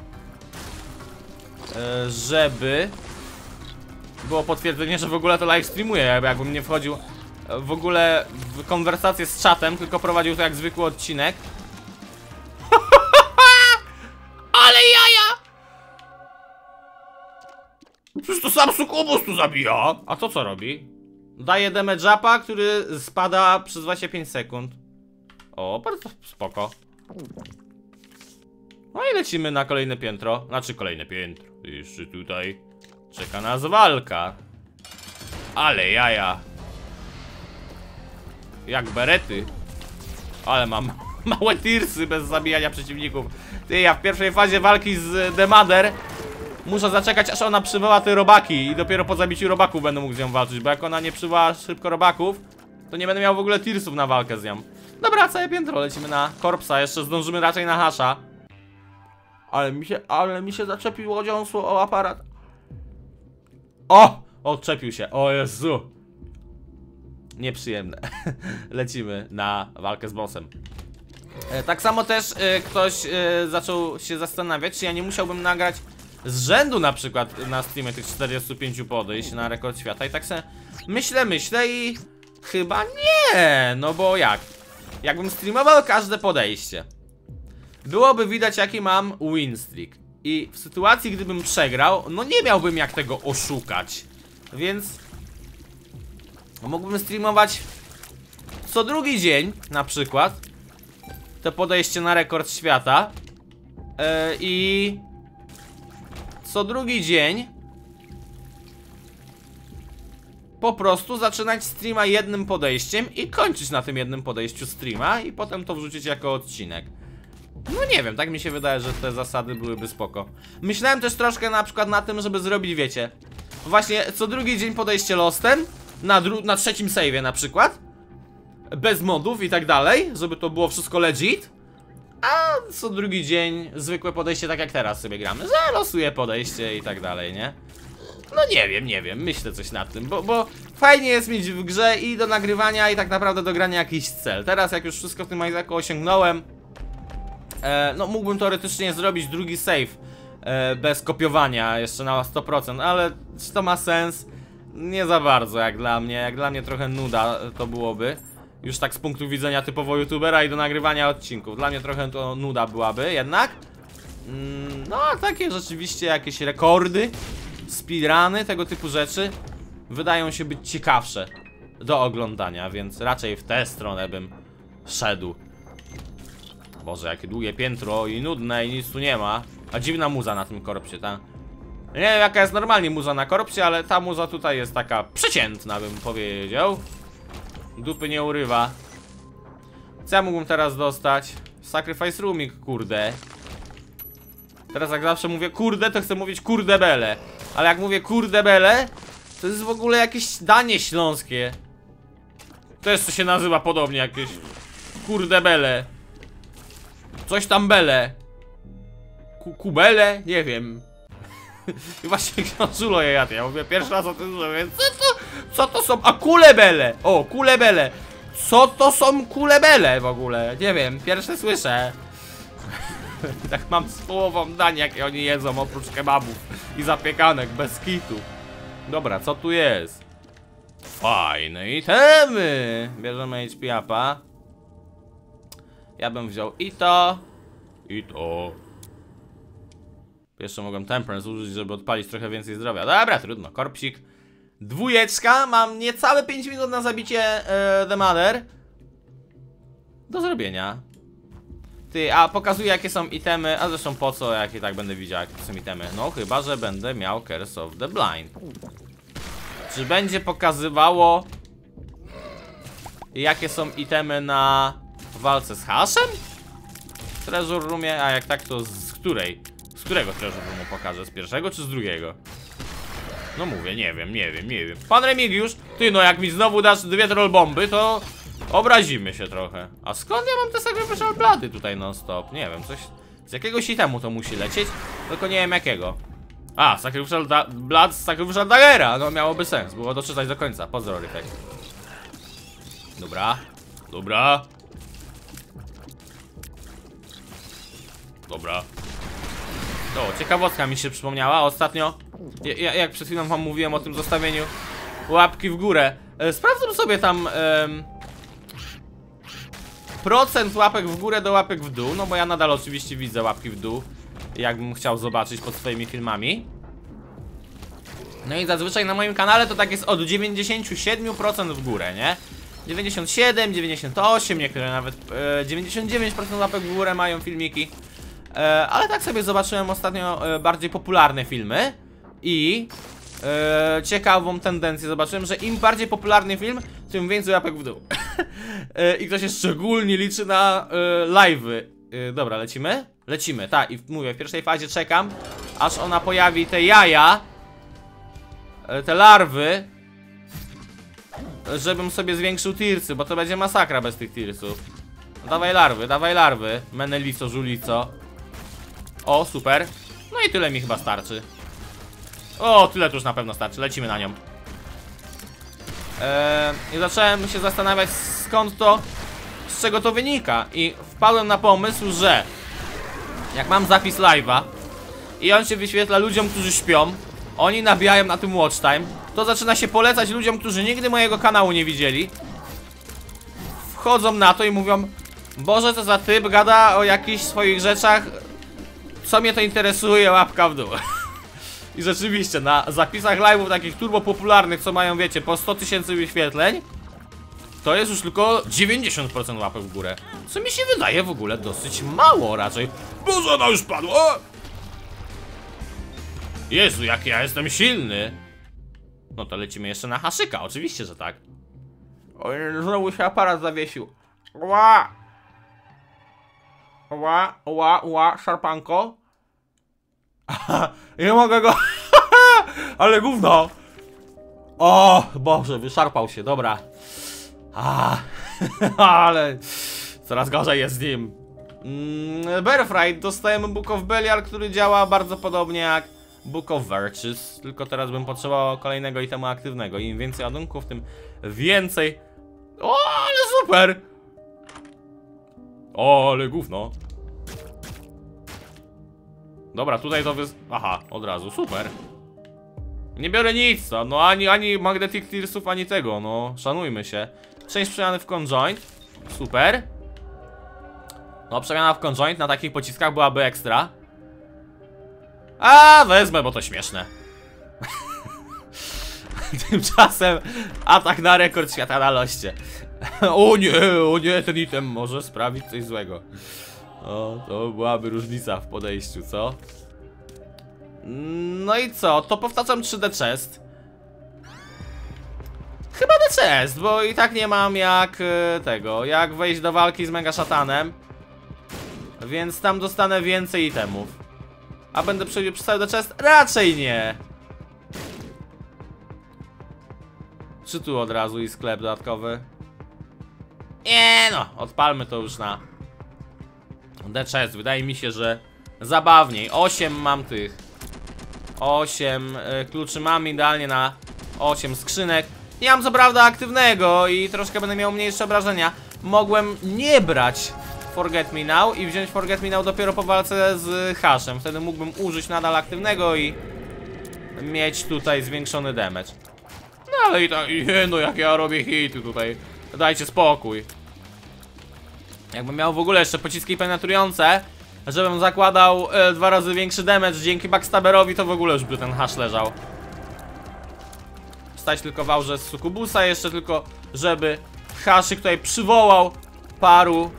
e, żeby było potwierdzenie, że w ogóle to live streamuję. Jakbym nie wchodził w ogóle w konwersację z czatem, tylko prowadził to jak zwykły odcinek. Ale jaja! Przecież to sam Sukubus tu zabija. A to co robi? Daje damage upa, który spada przez dwadzieścia pięć sekund. O, bardzo spoko. No i lecimy na kolejne piętro. Znaczy kolejne piętro. Jeszcze tutaj czeka nas walka. Ale jaja. Jak berety. Ale mam małe tirsy bez zabijania przeciwników. Ty, ja w pierwszej fazie walki z The Mother muszę zaczekać, aż ona przywoła te robaki. I dopiero po zabiciu robaków będę mógł z nią walczyć. Bo jak ona nie przywoła szybko robaków, to nie będę miał w ogóle tirsów na walkę z nią. Dobra, całe piętro, lecimy na korpsa. Jeszcze zdążymy raczej na hasza. Ale mi się, ale mi się zaczepiło dziąsło o aparat. O! Odczepił się, o Jezu. Nieprzyjemne. Lecimy na walkę z bossem. e, Tak samo też e, ktoś e, zaczął się zastanawiać, czy ja nie musiałbym nagrać z rzędu na przykład na streamie tych czterdziestu pięciu podejść na rekord świata. I tak sobie myślę, myślę i chyba nie. No bo jak? Jakbym streamował każde podejście, byłoby widać, jaki mam win streak. I w sytuacji, gdybym przegrał, no nie miałbym jak tego oszukać. Więc mógłbym streamować co drugi dzień na przykład to podejście na rekord świata. yy, I co drugi dzień po prostu zaczynać streama jednym podejściem i kończyć na tym jednym podejściu streama i potem to wrzucić jako odcinek. No nie wiem, tak mi się wydaje, że te zasady byłyby spoko. Myślałem też troszkę na przykład na tym, żeby zrobić, wiecie, właśnie co drugi dzień podejście lostem na, na trzecim save'ie na przykład, bez modów i tak dalej, żeby to było wszystko legit. A co drugi dzień zwykłe podejście, tak jak teraz sobie gramy, że losuję podejście i tak dalej, nie? No nie wiem, nie wiem, myślę coś nad tym, bo, bo fajnie jest mieć w grze i do nagrywania i tak naprawdę do grania jakiś cel. Teraz jak już wszystko w tym Isaacu osiągnąłem, e, no mógłbym teoretycznie zrobić drugi save e, bez kopiowania jeszcze na sto procent, ale czy to ma sens? Nie za bardzo jak dla mnie, jak dla mnie trochę nuda to byłoby. Już tak z punktu widzenia typowo youtubera i do nagrywania odcinków. Dla mnie trochę to nuda byłaby jednak. mm, No a takie rzeczywiście jakieś rekordy, speedruny, tego typu rzeczy wydają się być ciekawsze do oglądania, więc raczej w tę stronę bym szedł. Boże, jakie długie piętro i nudne i nic tu nie ma. A dziwna muza na tym korpsie, ta. Nie wiem jaka jest normalnie muza na korpsie, ale ta muza tutaj jest taka przeciętna, bym powiedział. Dupy nie urywa. Co ja mógłbym teraz dostać? Sacrifice roomik, kurde. Teraz jak zawsze mówię kurde, to chcę mówić kurde bele. Ale jak mówię kurde bele, to jest w ogóle jakieś danie śląskie. To jest, co się nazywa podobnie, jakieś kurde bele. Coś tam bele. Ku kubele? Nie wiem. I właśnie książulo je jadł. Ja mówię pierwszy raz o tym, że co to, co to są? A kulebele! O, kulebele! Co to są kulebele w ogóle? Nie wiem, pierwsze słyszę. Tak mam z połową dań, jakie oni jedzą, oprócz kebabów i zapiekanek, bez kitu. Dobra, co tu jest? Fajne itemy! Bierzemy H P upa. Ja bym wziął i to, i to. Jeszcze mogłem temperance użyć, żeby odpalić trochę więcej zdrowia. Dobra, trudno, korpsik. Dwójeczka, mam niecałe pięć minut na zabicie e, The Mother. Do zrobienia. Ty, a pokazuję jakie są itemy, a zresztą po co, jak i tak będę widział jakie są itemy. No chyba, że będę miał Curse of the Blind. Czy będzie pokazywało jakie są itemy na walce z haszem? W Treasure Roomie, a jak tak to z której? Z którego Treasure Roomu pokażę? Z pierwszego czy z drugiego? No mówię, nie wiem, nie wiem, nie wiem. Pan Remigiusz, ty no jak mi znowu dasz dwie troll bomby, to Obrazimy się trochę. A skąd ja mam te Sacrificial Bloody tutaj non stop? Nie wiem, coś... Z jakiegoś itemu to musi lecieć, tylko nie wiem jakiego. A, Sacrificial Blood z Sacrificial Daggera. No miałoby sens, było doczytać do końca. Pozdro, Ryfek. Dobra. Dobra. Dobra. O, ciekawostka mi się przypomniała. Ostatnio, ja, jak przed chwilą wam mówiłem o tym zostawieniu łapki w górę. E, sprawdzam sobie tam e, procent łapek w górę do łapek w dół. No bo ja nadal oczywiście widzę łapki w dół, jakbym chciał zobaczyć pod swoimi filmami. No i zazwyczaj na moim kanale to tak jest od dziewięćdziesięciu siedmiu procent w górę, nie? dziewięćdziesiąt siedem, dziewięćdziesiąt osiem, niektóre nawet e, dziewięćdziesiąt dziewięć procent łapek w górę mają filmiki. E, ale tak sobie zobaczyłem ostatnio e, bardziej popularne filmy i e, ciekawą tendencję zobaczyłem, że im bardziej popularny film, tym więcej łapek w dół. e, I to się szczególnie liczy na e, live'y. E, dobra, lecimy? Lecimy, tak, i mówię, w pierwszej fazie czekam, aż ona pojawi te jaja, e, te larwy, żebym sobie zwiększył tirsy, bo to będzie masakra bez tych tirsów. No, dawaj larwy, dawaj larwy, menelico, żulico. O, super. No i tyle mi chyba starczy. O, tyle to już na pewno starczy, lecimy na nią. eee, I zacząłem się zastanawiać, skąd to, z czego to wynika. I wpadłem na pomysł, że jak mam zapis live'a i on się wyświetla ludziom, którzy śpią, oni nabijają na tym watch time, to zaczyna się polecać ludziom, którzy nigdy mojego kanału nie widzieli. Wchodzą na to i mówią: Boże, co za typ gada o jakichś swoich rzeczach, co mnie to interesuje, łapka w dół. I rzeczywiście na zapisach live'ów takich turbo popularnych, co mają, wiecie, po sto tysięcy wyświetleń, to jest już tylko dziewięćdziesiąt procent łapek w górę. Co mi się wydaje w ogóle dosyć mało raczej. Boże, ona już padła! Jezu, jak ja jestem silny. No to lecimy jeszcze na haszyka, oczywiście, że tak. O, znowu się aparat zawiesił. Ła! Ła, ła, ła, szarpanko. Nie mogę go. Ale gówno. O, Boże, wyszarpał się, dobra. A, ale coraz gorzej jest z nim. mm, Bearfright, dostajemy Book of Belial, który działa bardzo podobnie jak Book of Virtues, tylko teraz bym potrzebował kolejnego itemu aktywnego. Im więcej ładunków, tym więcej. O, ale super. O, ale gówno. Dobra, tutaj to wys... Aha, od razu, super. Nie biorę nic, no ani, ani Magnetic Tearsów, ani tego, no szanujmy się. Część przemiany w conjoint, super. No, przemiana w conjoint na takich pociskach byłaby ekstra. A wezmę, bo to śmieszne. Tymczasem atak na rekord świata na loście. O nie, o nie, ten item może sprawić coś złego. O, to byłaby różnica w podejściu, co? No i co? To powtarzam trzy D chest. Chyba D chest, bo i tak nie mam jak tego, jak wejść do walki z Mega Szatanem. Więc tam dostanę więcej itemów. A będę przechodził przez cały D chest? Raczej nie. Czy tu od razu i sklep dodatkowy? Nie no, odpalmy to już na D chest. Wydaje mi się, że zabawniej. osiem mam tych. osiem y, kluczy mam idealnie na osiem skrzynek. Nie mam co prawda aktywnego i troszkę będę miał mniejsze obrażenia. Mogłem nie brać Forget Me Now i wziąć Forget Me Now dopiero po walce z Haszem. Wtedy mógłbym użyć nadal aktywnego i mieć tutaj zwiększony damage. No ale i tak, nie, no jak ja robię hity tutaj. Dajcie spokój. Jakbym miał w ogóle jeszcze pociski penetrujące, żebym zakładał e, dwa razy większy damage dzięki backstabberowi, to w ogóle już by ten hash leżał. Stać tylko w aurze z sukubusa, jeszcze tylko żeby haszyk tutaj przywołał paru.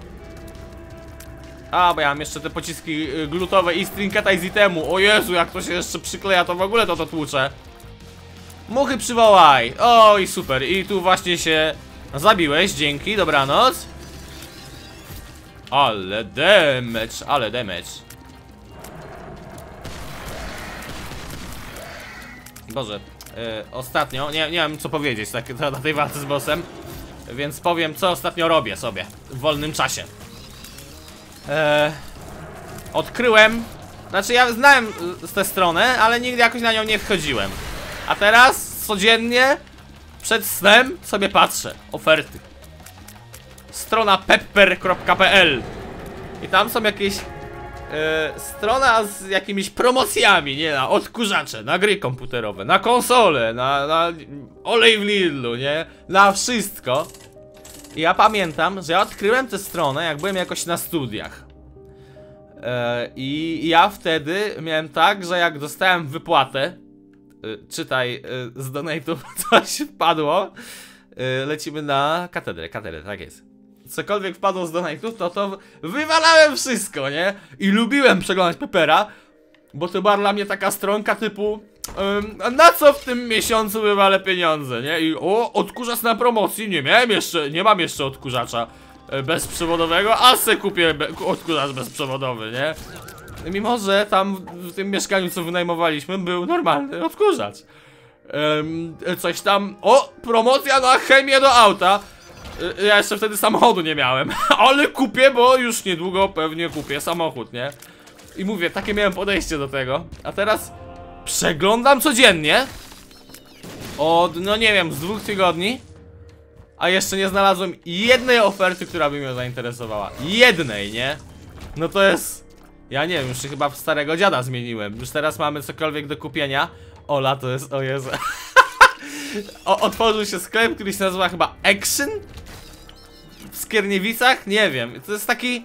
A, bo ja mam jeszcze te pociski glutowe i strinketa z itemu. O Jezu, jak to się jeszcze przykleja, to w ogóle to to tłucze. Muchy przywołaj. Oj, super. I tu właśnie się zabiłeś, dzięki, dobranoc. Ale damage, ale damage. Boże, yy, ostatnio, nie, nie wiem co powiedzieć tak, na tej walce z bossem. Więc powiem, co ostatnio robię sobie w wolnym czasie. Eee, odkryłem, znaczy ja znałem tę stronę, ale nigdy jakoś na nią nie wchodziłem. A teraz codziennie przed snem sobie patrzę. Oferty. Strona pepper kropka p l. I tam są jakieś e, strona z jakimiś promocjami, nie, na odkurzacze, na gry komputerowe, na konsole, na, na olej w Lidlu, nie, na wszystko. I ja pamiętam, że ja odkryłem tę stronę, jak byłem jakoś na studiach. e, I ja wtedy miałem tak, że jak dostałem wypłatę, e, czytaj, e, z donate'ów coś wpadło, e, lecimy na katedrę, katedrę, tak jest. Cokolwiek wpadło z donate'ów, to to wywalałem wszystko, nie? I lubiłem przeglądać Peppera, bo to była dla mnie taka stronka typu um, na co w tym miesiącu wywalę pieniądze, nie? I o, odkurzacz na promocji, nie miałem jeszcze, nie mam jeszcze odkurzacza e, bezprzewodowego, a se kupię be odkurzacz bezprzewodowy, nie? Mimo, że tam w tym mieszkaniu, co wynajmowaliśmy, był normalny odkurzacz. Um, coś tam, o, promocja na chemię do auta. Ja jeszcze wtedy samochodu nie miałem, ale kupię, bo już niedługo pewnie kupię samochód, nie? I mówię, takie miałem podejście do tego. A teraz przeglądam codziennie od, no nie wiem, z dwóch tygodni, a jeszcze nie znalazłem jednej oferty, która by mnie zainteresowała. Jednej, nie? No to jest, ja nie wiem, już się chyba w starego dziada zmieniłem. Już teraz mamy cokolwiek do kupienia. Ola, to jest, o Jezu. O, otworzył się sklep, który się nazywa chyba Action? W Skierniewicach? Nie wiem, to jest taki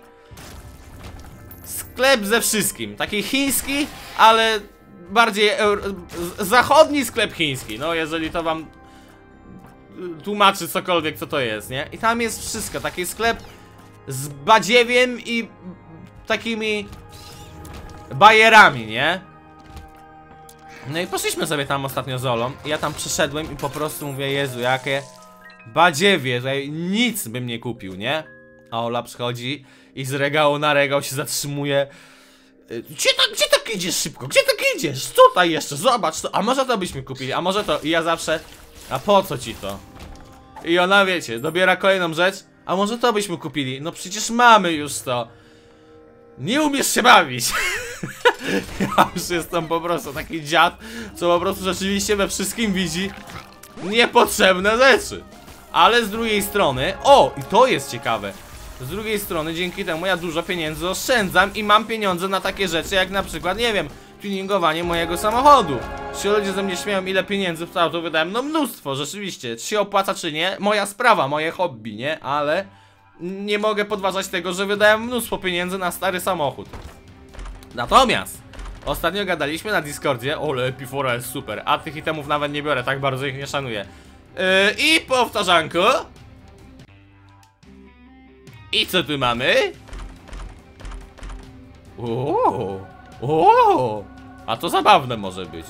sklep ze wszystkim, taki chiński, ale bardziej zachodni sklep chiński. No jeżeli to wam tłumaczy cokolwiek, co to jest, nie? I tam jest wszystko, taki sklep z badziewiem i takimi bajerami, nie? No i poszliśmy sobie tam ostatnio z Olą i ja tam przyszedłem i po prostu mówię, Jezu, jakie badziewie, że nic bym nie kupił, nie? A Ola przychodzi i z regału na regał się zatrzymuje. Gdzie tak, gdzie tak idziesz szybko? Gdzie tak idziesz? Tutaj jeszcze, zobacz to. A może to byśmy kupili, a może to. I ja zawsze, a po co ci to? I ona, wiecie, dobiera kolejną rzecz. A może to byśmy kupili? No przecież mamy już to. Nie umiesz się bawić. Ja już jestem po prostu taki dziad, co po prostu rzeczywiście we wszystkim widzi niepotrzebne rzeczy. Ale z drugiej strony, o, i to jest ciekawe, z drugiej strony dzięki temu ja dużo pieniędzy oszczędzam i mam pieniądze na takie rzeczy jak na przykład, nie wiem, tuningowanie mojego samochodu. Ci ludzie ze mnie śmieją, ile pieniędzy w to auto wydałem, no mnóstwo, rzeczywiście. Czy się opłaca czy nie, moja sprawa, moje hobby, nie? Ale nie mogę podważać tego, że wydałem mnóstwo pieniędzy na stary samochód. Natomiast ostatnio gadaliśmy na Discordzie, ole Epifora jest super, a tych itemów nawet nie biorę, tak bardzo ich nie szanuję. Yy, I powtarzanko. I co tu mamy? O, o, a to zabawne może być.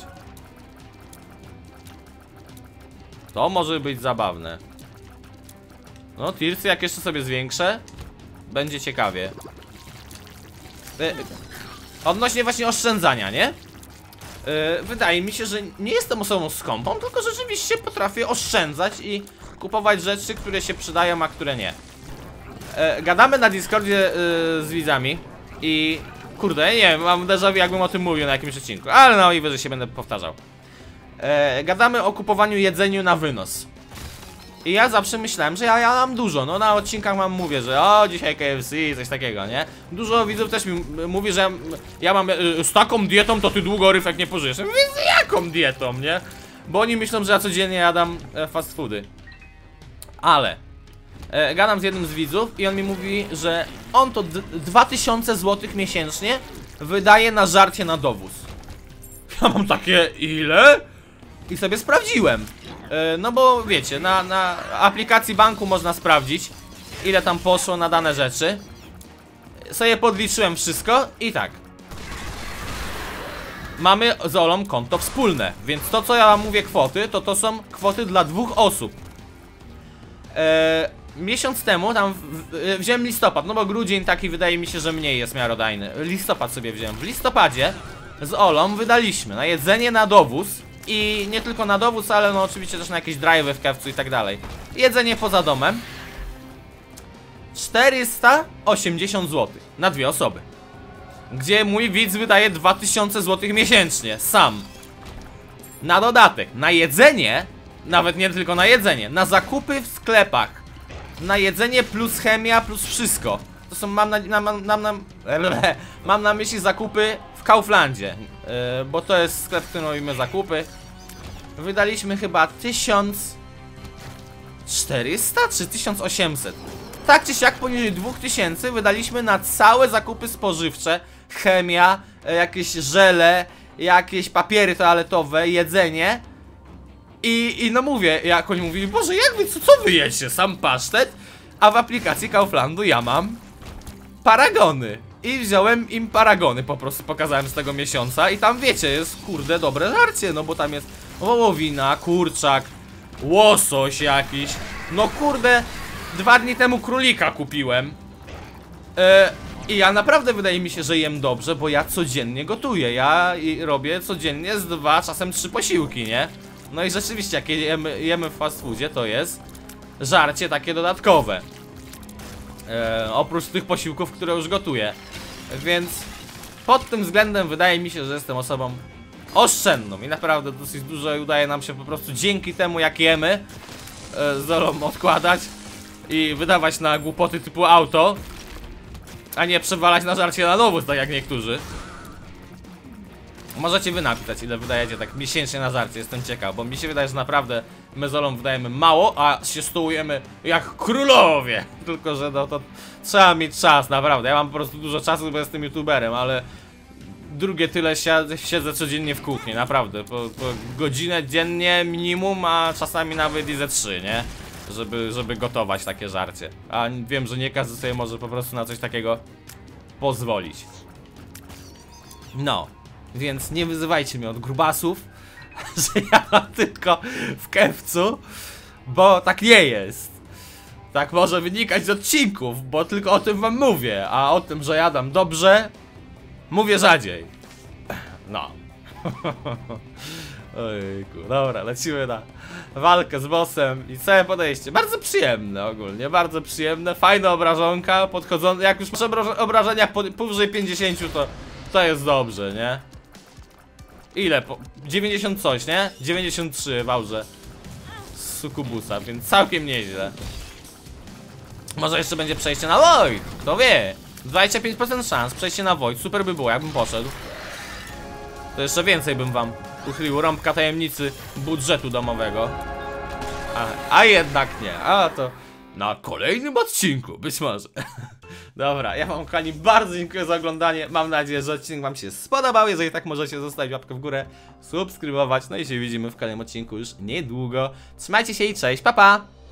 To może być zabawne. No, tirsy jak jeszcze sobie zwiększę, będzie ciekawie. Yy, odnośnie właśnie oszczędzania, nie? Yy, wydaje mi się, że nie jestem osobą skąpą, tylko rzeczywiście potrafię oszczędzać i kupować rzeczy, które się przydają, a które nie. Yy, gadamy na Discordzie yy, z widzami i kurde, nie wiem, mam déjà vu, jakbym o tym mówił na jakimś odcinku, ale no i wyżej się będę powtarzał. Yy, gadamy o kupowaniu jedzeniu na wynos. I ja zawsze myślałem, że ja, ja mam dużo, no na odcinkach mam mówię, że o, dzisiaj K F C, coś takiego, nie? Dużo widzów też mi mówi, że ja mam y, z taką dietą, to ty długo Ryfek nie pożyjesz. Ja mówię, z jaką dietą, nie? Bo oni myślą, że ja codziennie jadam e, fast foody. Ale e, gadam z jednym z widzów i on mi mówi, że on to dwa tysiące złotych miesięcznie wydaje na żarcie na dowóz. Ja mam takie, ile? I sobie sprawdziłem. No bo wiecie, na, na aplikacji banku można sprawdzić, ile tam poszło na dane rzeczy. Sobie podliczyłem wszystko i tak. Mamy z Olą konto wspólne, więc to co ja wam mówię kwoty, to to są kwoty dla dwóch osób. eee, Miesiąc temu tam w, w, wziąłem listopad, no bo grudzień taki wydaje mi się, że mniej jest miarodajny. Listopad sobie wziąłem. W listopadzie z Olą wydaliśmy na jedzenie na dowóz I nie tylko na dowóz, ale no oczywiście też na jakieś drive'y w kewcu i tak dalej. Jedzenie poza domem czterysta osiemdziesiąt złotych na dwie osoby, gdzie mój widz wydaje dwa tysiące złotych miesięcznie, sam. Na dodatek, na jedzenie, nawet nie tylko na jedzenie, na zakupy w sklepach, na jedzenie plus chemia plus wszystko. To są, mam na, na, mam, na, mam na myśli zakupy w Kauflandzie, yy, bo to jest sklep, w którym robimy zakupy. Wydaliśmy chyba tysiąc czterysta czy tysiąc osiemset. Tak czy siak poniżej dwa tysiące wydaliśmy na całe zakupy spożywcze, chemia, jakieś żele, jakieś papiery toaletowe, jedzenie. I, i no mówię, jak oni mówili, Boże, jak wy, co, co wy jecie? Sam pasztet? A w aplikacji Kauflandu ja mam paragony. I wziąłem im paragony, po prostu pokazałem z tego miesiąca. I tam wiecie, jest kurde dobre żarcie, no bo tam jest wołowina, kurczak, łosoś jakiś. No kurde, dwa dni temu królika kupiłem. e, I ja naprawdę wydaje mi się, że jem dobrze, bo ja codziennie gotuję. Ja i robię codziennie z dwa, czasem trzy posiłki, nie? No i rzeczywiście, jak jemy, jemy w fast foodzie, to jest żarcie takie dodatkowe. E, oprócz tych posiłków, które już gotuję. Więc pod tym względem wydaje mi się, że jestem osobą oszczędną i naprawdę dosyć dużo udaje nam się po prostu dzięki temu, jak jemy, e, z Zolą odkładać i wydawać na głupoty typu auto, a nie przewalać na żarcie na dowóz, tak jak niektórzy. Możecie wy napisać, ile wydajecie tak miesięcznie na żarcie, jestem ciekaw, bo mi się wydaje, że naprawdę my z Olą wydajemy mało, a się stołujemy jak królowie. Tylko że no to trzeba mieć czas, naprawdę. Ja mam po prostu dużo czasu, bo jestem youtuberem, ale drugie tyle siedzę, siedzę codziennie w kuchni, naprawdę. Po, po godzinę dziennie minimum, a czasami nawet i ze trzy, nie? Żeby, żeby gotować takie żarcie. A wiem, że nie każdy sobie może po prostu na coś takiego pozwolić. No. Więc nie wyzywajcie mnie od grubasów, że ja mam tylko w kewcu, bo tak nie jest. Tak może wynikać z odcinków, bo tylko o tym wam mówię, a o tym, że jadam dobrze, mówię rzadziej. No. Ojku, dobra, lecimy na walkę z bossem i całe podejście. Bardzo przyjemne ogólnie, bardzo przyjemne, fajna obrażonka, podchodzące, jak już masz obrażenia powyżej pięćdziesięciu, to to jest dobrze, nie? Ile? Po dziewięćdziesiąt coś, nie? dziewięćdziesiąt trzy w aurze sukubusa, więc całkiem nieźle. Może jeszcze będzie przejście na Void, kto wie? dwadzieścia pięć procent szans, przejście na Void, super by było, jakbym poszedł. To jeszcze więcej bym wam uchylił, rąbka tajemnicy budżetu domowego. A, a jednak nie, a to na kolejnym odcinku, być może. Dobra, ja wam, kochani, bardzo dziękuję za oglądanie. Mam nadzieję, że odcinek wam się spodobał. Jeżeli tak, możecie zostawić łapkę w górę, subskrybować. No i się widzimy w kolejnym odcinku już niedługo. Trzymajcie się i cześć, pa pa!